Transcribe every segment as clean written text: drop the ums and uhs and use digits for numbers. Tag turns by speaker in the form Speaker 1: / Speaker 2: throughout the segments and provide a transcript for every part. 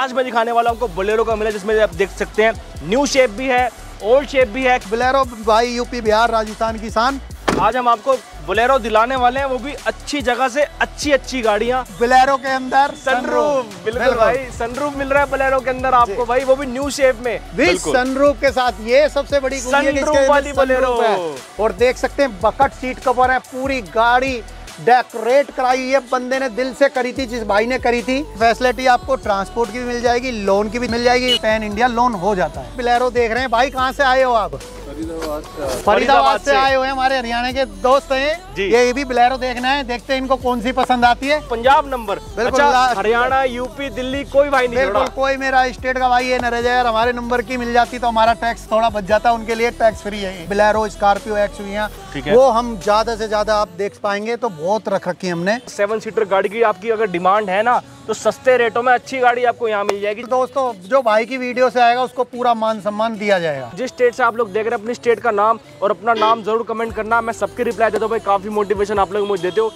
Speaker 1: आज मैं दिखाने वाला हूँ आपको बोलेरो का मिला, जिसमें आप देख सकते हैं न्यू शेप भी है, ओल्ड शेप भी है।
Speaker 2: बोलेरो भाई यूपी बिहार राजस्थान की शान।
Speaker 1: आज हम आपको बोलेरो दिलाने वाले हैं, वो भी अच्छी जगह से अच्छी गाड़ियां।
Speaker 2: बोलेरो के अंदर
Speaker 1: सनरूफ, बिल्कुल भाई सनरूफ मिल रहा है बोलेरो के अंदर आपको भाई, वो भी न्यू शेप में
Speaker 2: भी सनरूफ के साथ। ये सबसे बड़ी
Speaker 1: सनरूफ वाली बोलेरो
Speaker 2: है। और देख सकते हैं बकेट सीट कवर है, पूरी गाड़ी डेकोरेट कराई है, बंदे ने दिल से करी थी, जिस भाई ने करी थी। फैसिलिटी आपको ट्रांसपोर्ट की भी मिल जाएगी, लोन की भी मिल जाएगी, पैन इंडिया लोन हो जाता है। बोलेरो देख रहे हैं भाई, कहाँ से आए हो आप? फरीदाबाद से आए हुए हैं, हमारे हरियाणा के दोस्त हैं। ये भी बोलेरो देखना है, देखते हैं इनको कौन सी पसंद आती है।
Speaker 1: पंजाब नंबर, अच्छा, हरियाणा, यूपी, दिल्ली, कोई भाई नहीं,
Speaker 2: बिल्कुल कोई मेरा स्टेट का भाई ये न रह जाए। अगर हमारे नंबर की मिल जाती तो हमारा टैक्स थोड़ा बच जाता, उनके लिए टैक्स फ्री है। बोलेरो, स्कॉर्पियो, एक्सयूवी, वो हम ज्यादा से ज्यादा आप देख पाएंगे तो बहुत रख रखी हमने।
Speaker 1: 7 सीटर गाड़ी की आपकी अगर डिमांड है ना, तो सस्ते रेटों में अच्छी गाड़ी आपको यहाँ मिल जाएगी।
Speaker 2: दोस्तों जो भाई की वीडियो से आएगा उसको पूरा मान सम्मान दिया जाएगा।
Speaker 1: जिस स्टेट से आप लोग देख रहे हैं, अपनी स्टेट का नाम और अपना नाम जरूर कमेंट करना, मैं सबके रिप्लाई देता हूँ भाई, काफी मोटिवेशन आप लोग मुझे देते हो।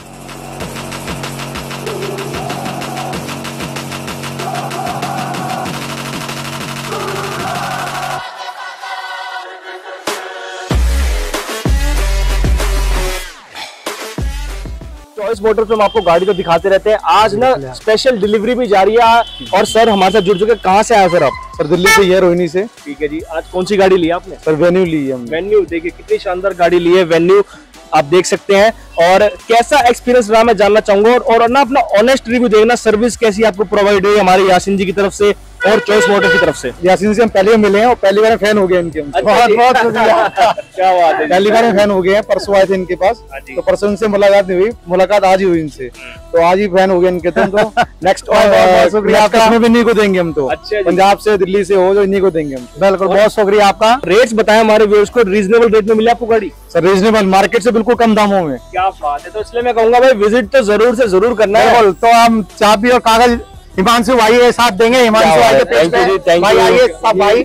Speaker 1: चॉइस मोटर्स में हम आपको गाड़ी तो दिखाते रहते हैं। आज ना स्पेशल डिलीवरी भी जा रही है और सर हमारे साथ जुड़ चुके। कहाँ से आया सर आप?
Speaker 3: सर दिल्ली से ही है, रोहिणी से।
Speaker 1: ठीक है जी, आज कौन सी गाड़ी ली है आपने?
Speaker 3: सर वेन्यू ली है हमने।
Speaker 1: वेन्यू देखिए कितनी शानदार गाड़ी ली है, वेन्यू आप देख सकते हैं। और कैसा एक्सपीरियंस रहा मैं जानना चाहूंगा, और ना अपना ऑनेस्ट रिव्यू देखना, सर्विस कैसी आपको प्रोवाइड हुई हमारे यासीन जी की तरफ से और चॉइस मोटर की तरफ से।
Speaker 3: यासीन से हम पहले मिले हैं और पहली बार फैन हो गए इनके। बहुत बहुत शुक्रिया।
Speaker 1: क्या बात है,
Speaker 3: पहली बार फैन हो गए हैं। परसों आए थे इनके पास, तो परसों इनसे मुलाकात नहीं हुई, मुलाकात आज ही हुई इनसे, तो आज ही फैन हो गए इनके। तो नेक्स्ट शुक्रिया भी इन्हीं को देंगे हम तो। पंजाब से, दिल्ली से हो जो, इन्हीं को देंगे हम। बिल्कुल, बहुत शुक्रिया आपका।
Speaker 1: रेट्स बताएं हमारे व्यूअर्स को, रीजनेबल रेट में मिले आपको गाड़ी?
Speaker 3: सर रीजनेबल, मार्केट से बिल्कुल कम दामों में।
Speaker 1: क्या बात है, तो इसलिए मैं कहूंगा भाई विजिट तो जरूर से जरूर करना है।
Speaker 3: बिल्कुल, तो हम चाबी और कागज हिमांशु भाई के साथ देंगे। हिमांशु भाई के पेज पे भाई आइए, सब भाई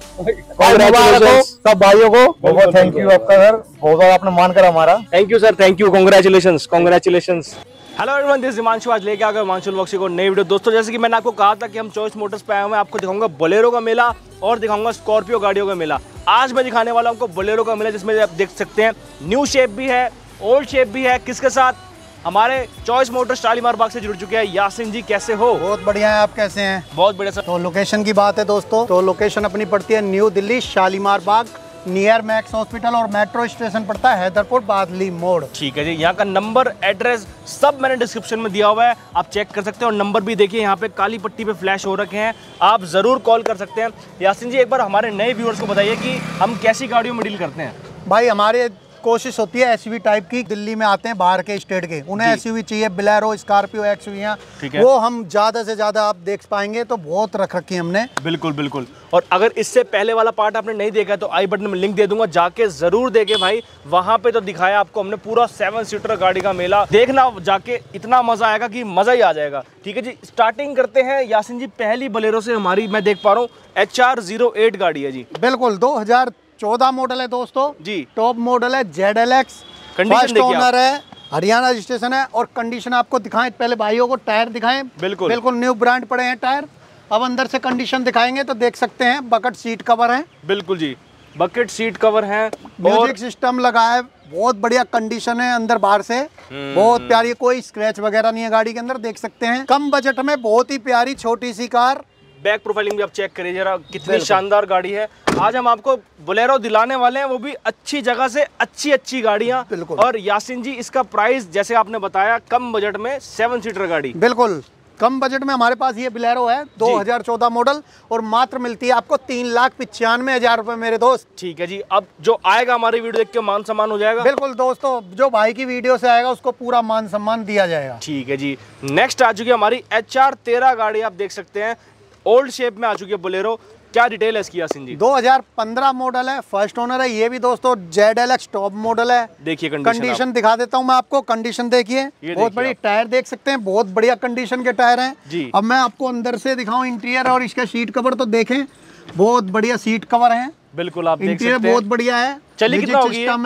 Speaker 3: सब भाइयों को बहुत थैंक यू आपका सर, बहुत आपने मान कर हमारा।
Speaker 1: Thank you sir, thank you, congratulations congratulations. Hello everyone, this is Himanshu. आज लेके आ गए हिमांशु बख्शी को नई वीडियो। दोस्तों जैसे कि मैंने आपको कहा था कि हम चॉइस मोटर्स पे आए हुए हैं, आपको दिखाऊंगा बोलेरो का मेला और दिखाऊंगा स्कॉर्पियो गाड़ियों का मेला। आज मैं दिखाने वाला हूँ आपको बोलेरो का मेला, जिसमें आप देख सकते हैं न्यू शेप भी है, ओल्ड शेप भी है। किसके साथ? हमारे चॉइस मोटर शालीमार बाग से जुड़ चुके हैं यासीन जी। कैसे हो?
Speaker 2: बहुत बढ़िया है, आप कैसे हैं?
Speaker 1: बहुत बढ़िया सर।
Speaker 2: तो लोकेशन की बात है दोस्तों, तो लोकेशन अपनी पड़ती है new Delhi Shalimar Bagh, near Max hospital, और मेट्रो स्टेशन पड़ता है हैदरपुर बादली मोड़।
Speaker 1: ठीक है जी, यहाँ का नंबर, एड्रेस सब मैंने डिस्क्रिप्शन में दिया हुआ है, आप चेक कर सकते हैं। और नंबर भी देखिए यहाँ पे काली पट्टी पे फ्लैश हो रखे हैं, आप जरूर कॉल कर सकते हैं। यासीन जी एक बार हमारे नए व्यूअर्स को बताइए कि हम कैसी गाड़ियों में डील करते हैं।
Speaker 2: भाई हमारे कोशिश होती है एसयूवी टाइप की, दिल्ली में आते हैं बाहर के स्टेट के, उन्हें एसयूवी चाहिए, बोलेरो, स्कॉर्पियो, एक्सयूवी, वो हम ज्यादा से ज्यादा आप देख पाएंगे तो बहुत रख रखी है हमने।
Speaker 1: बिल्कुल बिल्कुल। और अगर इससे पहले वाला पार्ट आपने नहीं देखा तो आई बटन में लिंक दे दूंगा, जाके जरूर देखे भाई। वहां पे तो दिखाया आपको हमने पूरा 7 सीटर गाड़ी का मेला, देखना जाके, इतना मजा आएगा कि मजा ही आ जाएगा। ठीक है जी, स्टार्टिंग करते हैं यासीन जी पहली बोलेरो से। हमारी मैं देख पा रहा हूँ HR08 गाड़ी है जी।
Speaker 2: बिल्कुल 2014 मॉडल है दोस्तों जी, टॉप मॉडल है, ZLX, फर्स्ट ओनर है, हरियाणा रजिस्ट्रेशन है। और कंडीशन आपको दिखाएं, पहले भाइयों को टायर दिखाएं।
Speaker 1: बिल्कुल
Speaker 2: बिल्कुल न्यू ब्रांड पड़े हैं टायर। अब अंदर से कंडीशन दिखाएंगे तो देख सकते हैं बकेट सीट कवर है।
Speaker 1: बिल्कुल जी, बकेट सीट कवर है,
Speaker 2: म्यूजिक सिस्टम लगा है, बहुत बढ़िया कंडीशन है अंदर बाहर से, बहुत प्यारी, कोई स्क्रैच वगैरह नहीं है गाड़ी के अंदर, देख सकते हैं। कम बजट में बहुत ही प्यारी छोटी सी कार।
Speaker 1: बैक प्रोफाइलिंग भी आप चेक करिए जरा, कितनी शानदार गाड़ी है। आज हम आपको बोलेरो दिलाने वाले हैं, वो भी अच्छी जगह से अच्छी गाड़ियां। और यासीन जी इसका प्राइस जैसे आपने बताया, कम बजट में 7 सीटर गाड़ी।
Speaker 2: बिल्कुल कम बजट में हमारे पास ये बोलेरो है 2014 मॉडल, और मात्र मिलती है आपको 3,95,000 रुपए मेरे दोस्त।
Speaker 1: ठीक है जी, अब जो आएगा हमारी वीडियो देख के मान सम्मान हो जाएगा।
Speaker 2: बिल्कुल दोस्तों, जो भाई की वीडियो से आएगा उसको पूरा मान सम्मान दिया जाएगा।
Speaker 1: ठीक है जी, नेक्स्ट आ चुकी है हमारी HR13 गाड़ी, आप देख सकते हैं ओल्ड शेप में आ चुकी है बोलेरो। क्या डिटेल है इसकी यासीन जी?
Speaker 2: 2015 मॉडल है, फर्स्ट ओनर है। ये भी दोस्तों ZLX टॉप मॉडल है।
Speaker 1: देखिए
Speaker 2: कंडीशन दिखा देता हूं मैं आपको, कंडीशन देखिए, बहुत बड़ी टायर देख सकते हैं, बहुत बढ़िया कंडीशन के टायर हैं जी। अब मैं आपको अंदर से दिखाऊं इंटीरियर और इसका सीट कवर, तो देखें बहुत बढ़िया सीट कवर है।
Speaker 1: बिल्कुल आप देख सकते हैं,
Speaker 2: बहुत बढ़िया है।
Speaker 1: चलिए कितना होगी?
Speaker 2: सिस्टम है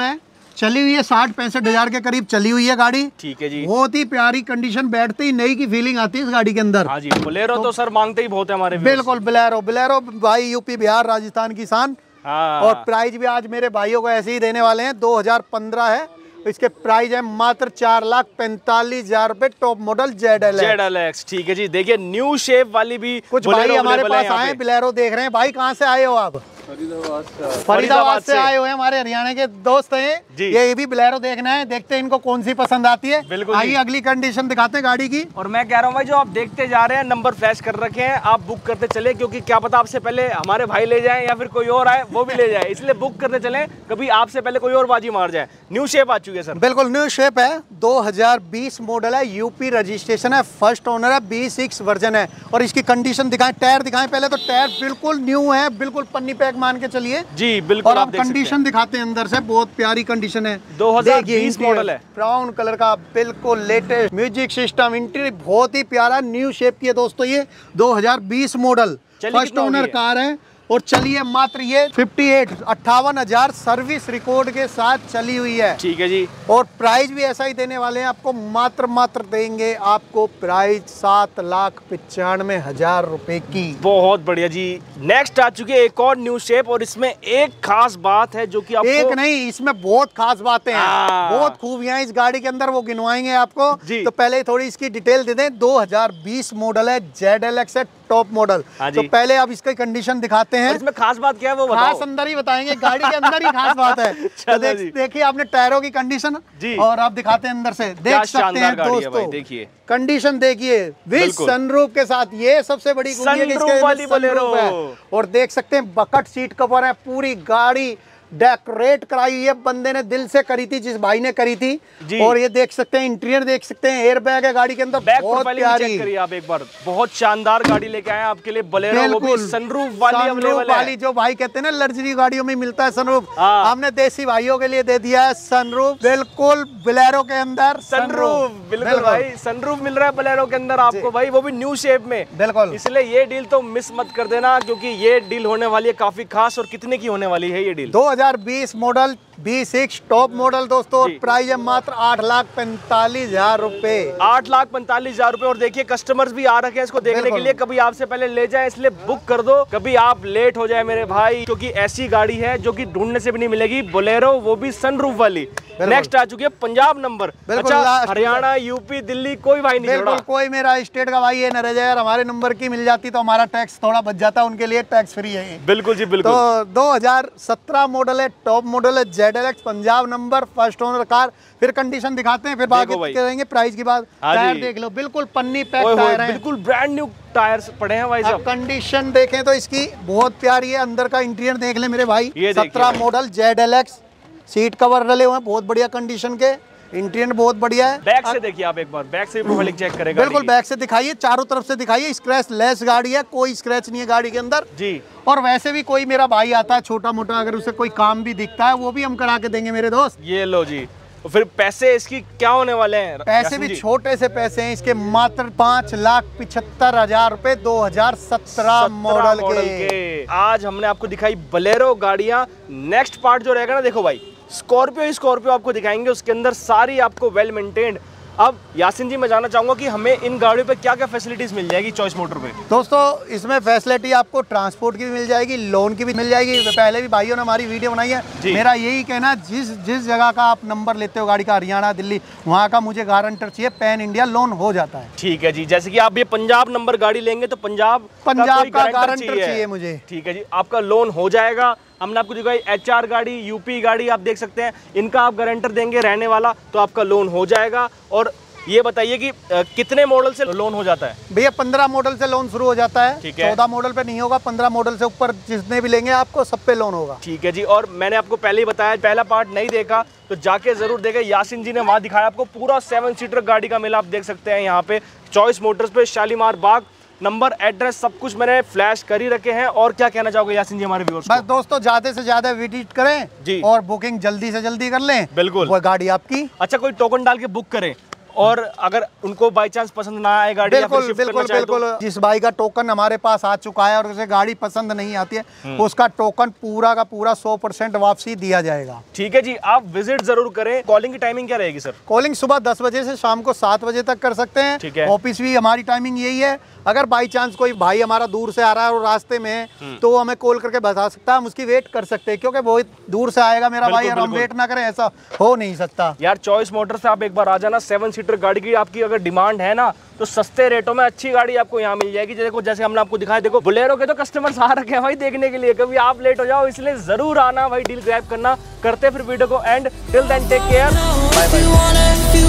Speaker 2: चली हुई है 60-65 हजार के करीब चली हुई है गाड़ी।
Speaker 1: ठीक है जी।
Speaker 2: बहुत ही प्यारी कंडीशन, बैठते ही नई की फीलिंग आती है इस गाड़ी के अंदर।
Speaker 1: हाँ जी, बोलेरो तो सर मांगते ही बहुत है हमारे।
Speaker 2: बिल्कुल, बोलेरो भाई यूपी बिहार राजस्थान की शान।
Speaker 1: हाँ।
Speaker 2: और प्राइस भी आज मेरे भाइयों को ऐसे ही देने वाले हैं। 2015 है, इसके प्राइस है मात्र 4,45,000 रुपए। Top model ZLX।
Speaker 1: ठीक है जी। देखिए न्यू शेप वाली भी
Speaker 2: कुछ भाई हमारे पास आए, बोलेरो देख रहे हैं। भाई कहाँ से आए हो आप? फरीदाबाद से आए हुए हैं, हमारे हरियाणा के दोस्त हैं। ये भी बोलेरो देखना है, देखते हैं इनको कौन सी पसंद आती है।
Speaker 1: बिल्कुल।
Speaker 2: आइए अगली कंडीशन दिखाते हैं गाड़ी की।
Speaker 1: और मैं कह रहा हूँ भाई, जो आप देखते जा रहे हैं, नंबर फ्लैश कर रखे हैं, आप बुक करते चले, क्योंकि क्या पता आपसे पहले हमारे भाई ले जाएं या फिर कोई और आए वो भी ले जाए, इसलिए बुक करते चले, कभी आपसे पहले कोई और बाजी मार जाए। न्यू शेप आ चुकी है सर।
Speaker 2: बिल्कुल न्यू शेप है, 2020 मॉडल है, यूपी रजिस्ट्रेशन है, फर्स्ट ओनर है, B6 वर्जन है। और इसकी कंडीशन दिखाएं, टायर दिखाएं पहले तो। टायर बिल्कुल न्यू है, बिल्कुल पन्नी पैक मान के चलिए
Speaker 1: जी। बिल्कुल।
Speaker 2: और आप कंडीशन दिखाते हैं अंदर से, बहुत प्यारी कंडीशन है।
Speaker 1: 2020 मॉडल है,
Speaker 2: ब्राउन कलर का, बिल्कुल लेटेस्ट म्यूजिक सिस्टम, इंटीरियर बहुत ही प्यारा न्यू शेप की है दोस्तों। ये 2020 मॉडल फर्स्ट ओनर कार है और चलिए मात्र ये 58,000 सर्विस रिकॉर्ड के साथ चली हुई है।
Speaker 1: ठीक है जी।
Speaker 2: और प्राइस भी ऐसा ही देने वाले हैं आपको, मात्र देंगे आपको प्राइस 7,95,000 रुपए की।
Speaker 1: बहुत बढ़िया जी। नेक्स्ट आ चुकी है एक और न्यू शेप, और इसमें एक खास बात है जो कि आपको...
Speaker 2: एक नहीं, इसमें बहुत खास बातें हैं, बहुत खूबियां हैं इस गाड़ी के अंदर, वो गिनवाएंगे आपको। तो पहले थोड़ी इसकी डिटेल दे दें। 2020 मॉडल है, ZLX है, टॉप मॉडल। तो पहले अब इसकी कंडीशन दिखाते हैं।
Speaker 1: इसमें खास बात क्या है वो बताओ।
Speaker 2: खास अंदर ही बताएंगे, गाड़ी के अंदर ही खास बात है। तो देखिए आपने टायरों की कंडीशन और आप दिखाते हैं अंदर से, देख सकते हैं दोस्तों।
Speaker 1: देखिए
Speaker 2: कंडीशन देखिए, विद सनरूफ के साथ, ये सबसे बड़ी खूबी है कि इसके
Speaker 1: वाली बोलेरो है।
Speaker 2: और देख सकते हैं बकेट सीट कवर है, पूरी गाड़ी डेकोरेट कराई हुई है, बंदे ने दिल से करी थी, जिस भाई ने करी थी। और ये देख सकते हैं, इंटीरियर देख सकते हैं, एयर बैग है गाड़ी के अंदर, बहुत प्यारी।
Speaker 1: चेक करिए आप एक बार, बहुत शानदार गाड़ी लेके आए आपके लिए बोलेरो, वो भी सनरूफ वाली अवेलेबल है।
Speaker 2: जो भाई कहते हैं ना लग्जरी गाड़ियों में मिलता है सनरूफ, हमने देसी भाइयों के लिए दे दिया है सनरूफ। बिल्कुल बोलेरो के अंदर सनरूफ,
Speaker 1: बिल्कुल भाई सनरूफ मिल रहा है बोलेरो के अंदर आपको भाई, वो भी न्यू शेप में।
Speaker 2: बिल्कुल,
Speaker 1: इसलिए ये डील तो मिस मत कर देना, क्योंकि ये डील होने वाली है काफी खास। और कितने की होने वाली है ये डील?
Speaker 2: 2020 मॉडल, B6 टॉप मॉडल दोस्तों। प्राइस है मात्र 8,45,000 रुपए।
Speaker 1: 8,45,000 रुपए। और देखिए कस्टमर्स भी आ रखे हैं इसको देखने के लिए, कभी आपसे पहले ले जाए, इसलिए बुक कर दो, कभी आप लेट हो जाए मेरे भाई, क्योंकि ऐसी गाड़ी है जो कि ढूंढने से भी नहीं मिलेगी, बोलेरो, वो भी सनरूफ वाली। नेक्स्ट आ चुकी है पंजाब नंबर। अच्छा, हरियाणा, यूपी, दिल्ली कोई भाई नहीं जोड़ा?
Speaker 2: कोई मेरा स्टेट का भाई है न रह जाए, हमारे नंबर की मिल जाती तो हमारा टैक्स थोड़ा बच जाता, उनके लिए टैक्स फ्री है।
Speaker 1: बिल्कुल जी बिल्कुल।
Speaker 2: तो 2017 मॉडल है, टॉप मॉडल है, ZLX Punjab number, first owner car. फिर कंडीशन दिखाते हैं, फिर बात करेंगे प्राइस की बात। टायर देख लो, बिल्कुल पन्नी पैक टायर है,
Speaker 1: बिल्कुल ब्रांड न्यू टायर्स पड़े हैं भाई साहब।
Speaker 2: कंडीशन देखें तो इसकी बहुत प्यारी है, अंदर का इंटीरियर देख ले मेरे भाई। 17 मॉडल ZLX, सीट कवर डले हुए हैं बहुत बढ़िया कंडीशन के, इंटीरियर बहुत बढ़िया है।
Speaker 1: बैक से देखिए आप एक बार, बैक से प्रोफाइलिंग चेक करेगा।
Speaker 2: बिल्कुल बैक से दिखाइए, चारों तरफ से दिखाइए। स्क्रैच लेस गाड़ी है, कोई स्क्रैच नहीं है गाड़ी के अंदर
Speaker 1: जी।
Speaker 2: और वैसे भी कोई मेरा भाई आता है छोटा मोटा, अगर उसे कोई काम भी दिखता है वो भी हम करा के देंगे मेरे दोस्त।
Speaker 1: ये लो जी। तो फिर पैसे इसकी क्या होने वाले हैं?
Speaker 2: पैसे भी छोटे से पैसे हैं इसके, मात्र 5,75,000 रुपए, 2017 मॉडल के।
Speaker 1: आज हमने आपको दिखाई बोलेरो गाड़ियां। नेक्स्ट पार्ट जो रहेगा ना, देखो भाई, स्कॉर्पियो आपको दिखाएंगे, उसके अंदर सारी आपको वेल मेंटेन्ड। अब यासिन जी मैं जानना चाहूंगा कि हमें इन गाड़ियों पे क्या क्या फैसिलिटीज मिल जाएगी चॉइस मोटर पे?
Speaker 2: दोस्तों इसमें फैसिलिटी आपको ट्रांसपोर्ट की भी मिल जाएगी, लोन की भी मिल जाएगी। पहले भी भाइयों ने हमारी वीडियो बनाई है। मेरा यही कहना, जिस जगह का आप नंबर लेते हो गाड़ी का, हरियाणा, दिल्ली, वहाँ का मुझे गारंटर चाहिए, पैन इंडिया लोन हो जाता है।
Speaker 1: ठीक है जी। जैसे कि आप ये पंजाब नंबर गाड़ी लेंगे तो पंजाब
Speaker 2: का गारंटर चाहिए मुझे।
Speaker 1: ठीक है जी, आपका लोन हो जाएगा। हमने आपको दिखाई HR गाड़ी, यूपी गाड़ी, आप देख सकते हैं, इनका आप गारंटर देंगे रहने वाला, तो आपका लोन हो जाएगा। और ये बताइए कि कितने मॉडल से लोन हो जाता है?
Speaker 2: भैया 15 मॉडल से लोन शुरू हो जाता है।
Speaker 1: ठीक है।
Speaker 2: 14 मॉडल पे नहीं होगा, 15 मॉडल से ऊपर जितने भी लेंगे आपको सब पे लोन होगा।
Speaker 1: ठीक है जी। और मैंने आपको पहले ही बताया, पहला पार्ट नहीं देखा तो जाके जरूर देखें, यासिन जी ने वहाँ दिखाया आपको पूरा 7 सीटर गाड़ी का मेला। आप देख सकते हैं यहाँ पे चॉइस मोटर्स पे, शालीमार बाग। नंबर, एड्रेस, सब कुछ मैंने फ्लैश कर ही रखे हैं। और क्या कहना चाहोगे यासिन जी हमारे व्यूअर्स को?
Speaker 2: बस दोस्तों ज्यादा से ज्यादा विजिट करें
Speaker 1: जी,
Speaker 2: और बुकिंग जल्दी से जल्दी कर लें।
Speaker 1: बिल्कुल,
Speaker 2: वो गाड़ी आपकी।
Speaker 1: अच्छा, कोई टोकन डाल के बुक करें और अगर उनको बाई चांस पसंद ना आए गाड़ी या फिर
Speaker 2: बिल्कुल
Speaker 1: शिफ्ट
Speaker 2: बिल्कुल
Speaker 1: करना चाहे तो?
Speaker 2: बिल्कुल, जिस भाई का टोकन हमारे पास आ चुका है और उसे गाड़ी पसंद नहीं आती है, उसका टोकन पूरा का पूरा 100% वापसी दिया जाएगा।
Speaker 1: ठीक है जी, आप विजिट जरूर करें। कॉलिंग की टाइमिंग क्या रहेगी सर?
Speaker 2: कॉलिंग सुबह 10 बजे से शाम को 7 बजे तक कर सकते हैं।
Speaker 1: ठीक है।
Speaker 2: ऑफिस भी हमारी टाइमिंग यही है। अगर बाई चांस कोई भाई हमारा दूर से आ रहा है और रास्ते में है तो हमें कॉल करके बता सकता है, हम उसकी वेट कर सकते हैं, क्योंकि बहुत दूर से आएगा मेरा भाई और हम वेट ना करें, ऐसा हो नहीं सकता।
Speaker 1: यार चॉइस मोटर से आप एक बार आ जाना। 7 सीटर गाड़ी की आपकी अगर डिमांड है ना तो सस्ते रेटों में अच्छी गाड़ी आपको यहाँ मिल जाएगी। देखो जैसे हमने आपको दिखाया, देखो बोलेरो के तो कस्टमर्स आ रखे हैं भाई देखने के लिए, कभी आप लेट हो जाओ, इसलिए जरूर आना भाई, डील ग्रैब करना। करते फिर वीडियो को end, till then take care, bye bye.